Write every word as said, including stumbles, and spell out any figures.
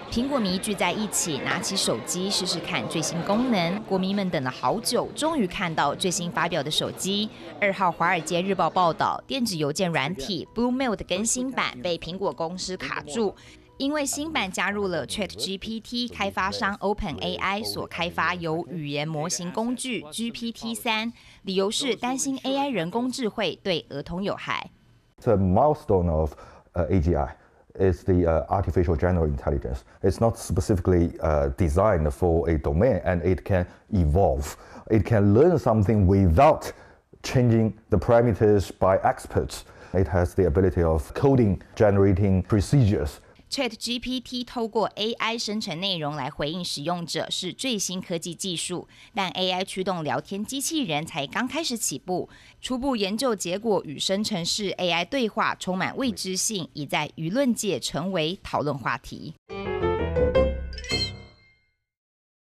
苹果迷聚在一起，拿起手机试试看最新功能。国迷们等了好久，终于看到最新发表的手机。二号，《华尔街日报》报道，电子邮件软体 Blue Mail 的更新版被苹果公司卡住。因为新版加入了 ChatGPT 开发商 OpenAI 所开发由语言模型工具 G P T 三， 理由是担心 A I 人工智慧对儿童有害。 It's a milestone of uh, A G I. Is the uh, artificial general intelligence. It's not specifically uh, designed for a domain, and it can evolve. It can learn something without changing the parameters by experts. It has the ability of coding, generating procedures. ChatGPT 透过 A I 生成内容来回应使用者是最新科技技术，但 A I 驱动聊天机器人才刚开始起步。初步研究结果与生成式 A I 对话充满未知性，已在舆论界成为讨论话题。